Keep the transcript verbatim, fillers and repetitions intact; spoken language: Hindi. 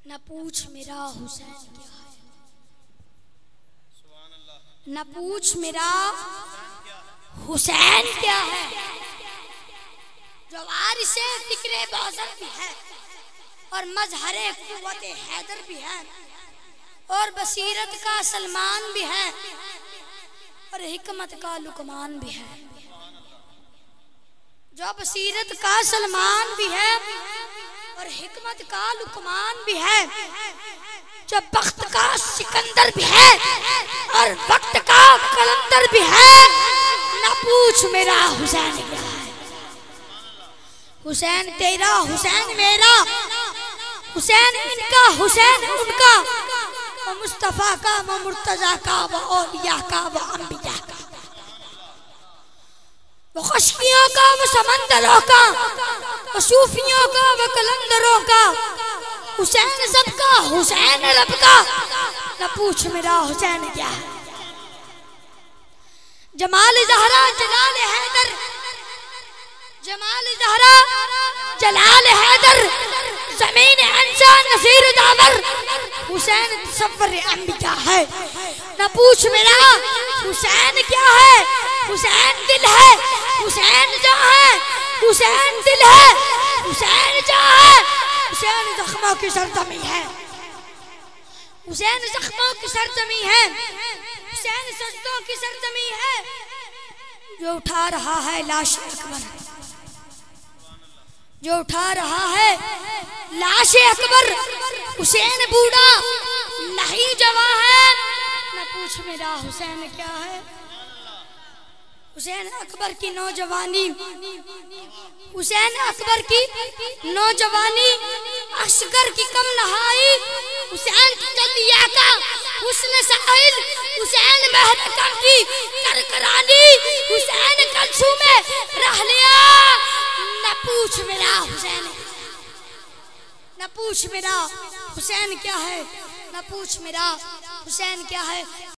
न पूछ मेरा हुसैन क्या है, न पूछ मेरा हुसैन क्या है। जो वारिसे फिक्रे बाज़र भी है और मजहरे कुव्वते हैदर भी है और बसीरत का सलमान भी है और हिकमत का लुकमान भी है। जो बसीरत का सलमान भी है और हिकमत का लुकमान भी है, जो बख्त का सिकंदर भी है और वक्त का कलंदर भी है। न पूछ मेरा हुसैन क्या है। हुसैन तेरा हुसैन मेरा, हुसैन इनका हुसैन उनका, वो मुस्तफा का वो मुर्तजा का वो औलिया का वो अंबिया का, वो खुशकियों का वो समंदरों का, वो सूफियों का वो कलंदरों का। हुसैन सबका हुसैन रब का, न पूछ मेरा हुसैन क्या है। जमाल ज़हरा जलाल हैदर, जमाल ज़हरा जलाल हैदर, ज़मीन अंसा नसीर दामर, हुसैन तसव्वुर अंबिया है। न पूछ मेरा हुसैन क्या है। हुसैन दिल है, हुसैन जा है, हुसैन दिल है, हुसैन जा है। हुसैन जख्मों की सरजमी है, हुसैन जख्मों की सरजमी है, हुसैन सजदों की सरजमी है। जो उठा रहा है लाश अकबर, जो उठा रहा है लाश अकबर, हुसैन बूढ़ा नहीं जवां है। न पूछ मेरा हुसैन क्या है। हुसैन अकबर की नौजवानी, हुसैन अकबर की नौजवानी असगर की कम नहाई, हुसैन की जलिया का हुस्न साहिल, हुसैन महरकम की करकरानी, हुसैन कलसू में रह लिया। न पूछ मेरा हुसैन, न पूछ मेरा हुसैन क्या है, न पूछ मेरा हुसैन क्या है।